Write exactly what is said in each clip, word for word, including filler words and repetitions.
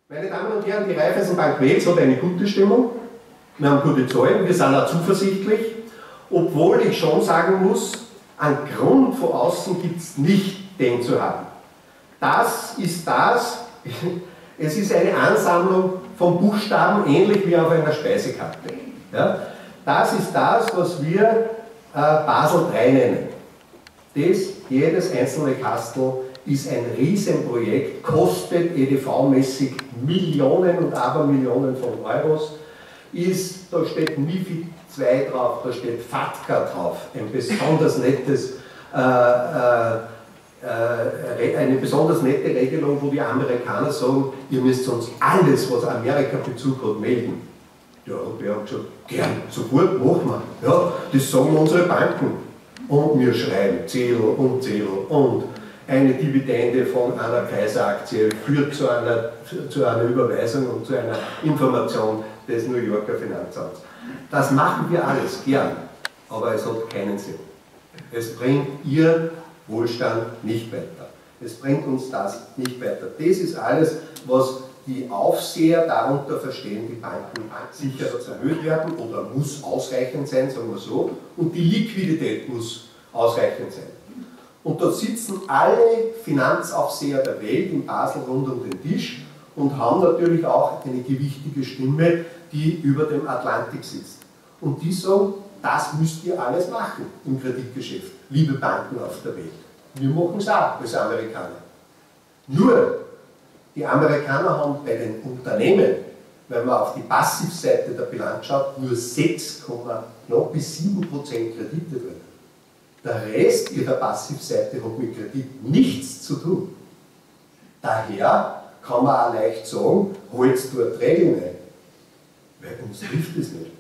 Meine Damen und Herren, die Raiffeisenbank Wels hat eine gute Stimmung. Wir haben gute Zahlen, wir sind auch zuversichtlich, obwohl ich schon sagen muss, einen Grund von außen gibt es nicht, den zu haben. Das ist das, es ist eine Ansammlung von Buchstaben, ähnlich wie auf einer Speisekarte. Ja? Das ist das, was wir äh, Basel drei nennen. Das, jedes einzelne Kastel ist ein Riesenprojekt, kostet E D V-mäßig Millionen und Abermillionen von Euros, ist, da steht MiFID zwei drauf, da steht FATCA drauf, ein besonders nettes, äh, äh, äh, eine besonders nette Regelung, wo die Amerikaner sagen, ihr müsst uns alles, was Amerika-Bezug hat, melden. Die Europäer haben gesagt, gern, sofort machen wir. Ja, das sagen unsere Banken. Und wir schreiben Zettel und Zettel und eine Dividende von einer Kaiser-Aktie führt zu einer, zu einer Überweisung und zu einer Information des New Yorker Finanzamts. Das machen wir alles gern, aber es hat keinen Sinn. Es bringt Ihr Wohlstand nicht weiter. Es bringt uns das nicht weiter. Das ist alles, was die Aufseher darunter verstehen, die Banken sicher erhöht werden oder muss ausreichend sein, sagen wir so, und die Liquidität muss ausreichend sein. Und dort sitzen alle Finanzaufseher der Welt in Basel rund um den Tisch und haben natürlich auch eine gewichtige Stimme, die über dem Atlantik sitzt. Und die sagen, das müsst ihr alles machen im Kreditgeschäft, liebe Banken auf der Welt. Wir machen es auch als Amerikaner. Nur, die Amerikaner haben bei den Unternehmen, wenn man auf die Passivseite der Bilanz schaut, nur sechs bis sieben Prozent Kredite drin. Der Rest ihrer Passivseite hat mit Kredit nichts zu tun. Daher kann man auch leicht sagen, holt dort Regeln ein, weil uns trifft es nicht.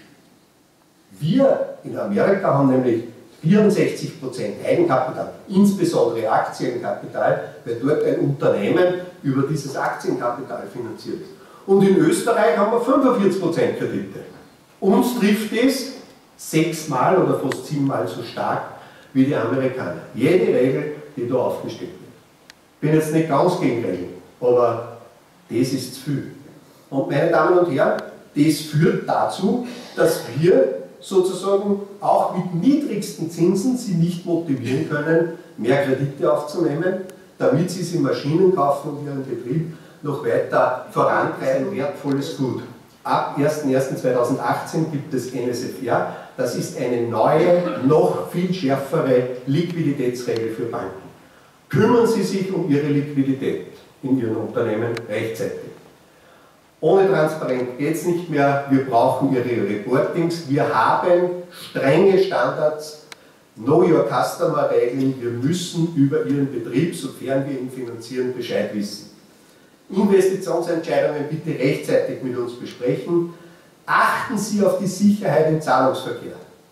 Wir in Amerika haben nämlich vierundsechzig Prozent Eigenkapital, insbesondere Aktienkapital, weil dort ein Unternehmen über dieses Aktienkapital finanziert ist. Und in Österreich haben wir fünfundvierzig Prozent Kredite. Uns trifft es sechsmal oder fast siebenmal so stark wie die Amerikaner. Jede Regel, die da aufgestellt wird. Ich bin jetzt nicht ganz gegen Regeln, aber das ist zu viel. Und meine Damen und Herren, das führt dazu, dass wir sozusagen auch mit niedrigsten Zinsen sie nicht motivieren können, mehr Kredite aufzunehmen, damit sie sie Maschinen kaufen und ihren Betrieb noch weiter vorantreiben, wertvolles Gut. Ab erster erster zweitausendachtzehn gibt es N S F R, das ist eine neue, noch viel schärfere Liquiditätsregel für Banken. Kümmern Sie sich um Ihre Liquidität in Ihren Unternehmen rechtzeitig. Ohne Transparenz geht es nicht mehr, wir brauchen Ihre Reportings, wir haben strenge Standards, Know Your Customer Regeln, wir müssen über Ihren Betrieb, sofern wir ihn finanzieren, Bescheid wissen. Investitionsentscheidungen bitte rechtzeitig mit uns besprechen. Achten Sie auf die Sicherheit im Zahlungsverkehr.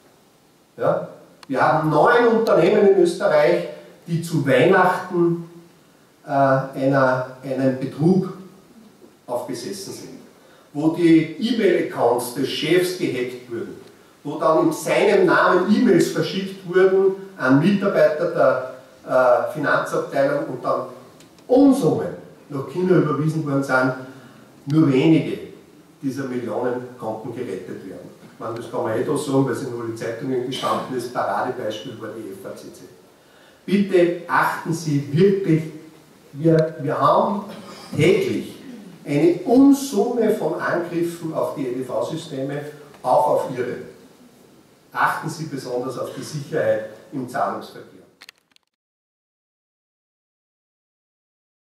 Ja? Wir haben neun Unternehmen in Österreich, die zu Weihnachten äh, einer, einen Betrug aufgesessen sind, wo die E-Mail-Accounts des Chefs gehackt wurden, wo dann in seinem Namen E-Mails verschickt wurden an Mitarbeiter der äh, Finanzabteilung und dann Unsummen nach China überwiesen worden sind, nur wenige dieser Millionen konnten gerettet werden. Ich meine, das kann man eh da sagen, weil es in den Zeitungen gestanden ist, Paradebeispiel war die F A C C. Bitte achten Sie wirklich, wir, wir haben täglich eine Unsumme von Angriffen auf die E D V-Systeme, auch auf Ihre. Achten Sie besonders auf die Sicherheit im Zahlungsverkehr.